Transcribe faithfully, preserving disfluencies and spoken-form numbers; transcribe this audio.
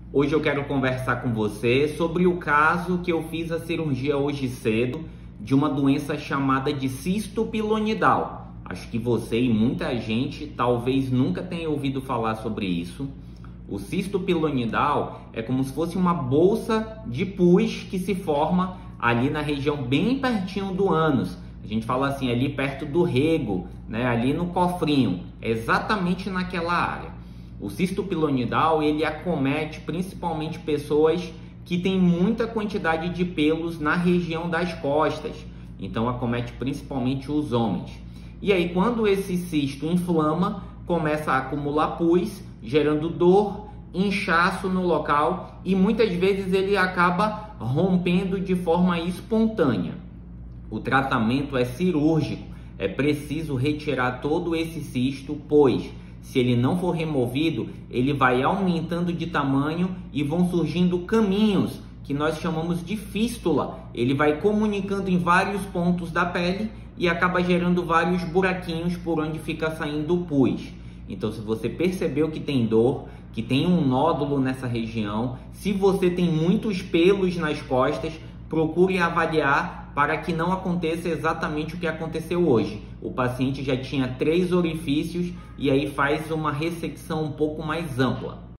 Hoje eu quero conversar com você sobre o caso que eu fiz a cirurgia hoje cedo de uma doença chamada de cisto pilonidal. Acho que você e muita gente talvez nunca tenha ouvido falar sobre isso. O cisto pilonidal é como se fosse uma bolsa de pus que se forma ali na região bem pertinho do ânus. A gente fala assim, ali perto do rego, né? Ali no cofrinho, exatamente naquela área. O cisto pilonidal, ele acomete principalmente pessoas que têm muita quantidade de pelos na região das costas. Então acomete principalmente os homens. E aí quando esse cisto inflama, começa a acumular pus, gerando dor, inchaço no local e muitas vezes ele acaba rompendo de forma espontânea. O tratamento é cirúrgico, é preciso retirar todo esse cisto, pois se ele não for removido, ele vai aumentando de tamanho e vão surgindo caminhos que nós chamamos de fístula. Ele vai comunicando em vários pontos da pele e acaba gerando vários buraquinhos por onde fica saindo o pus. Então, se você percebeu que tem dor, que tem um nódulo nessa região, se você tem muitos pelos nas costas, procure avaliar para que não aconteça exatamente o que aconteceu hoje. O paciente já tinha três orifícios e aí faz uma ressecção um pouco mais ampla.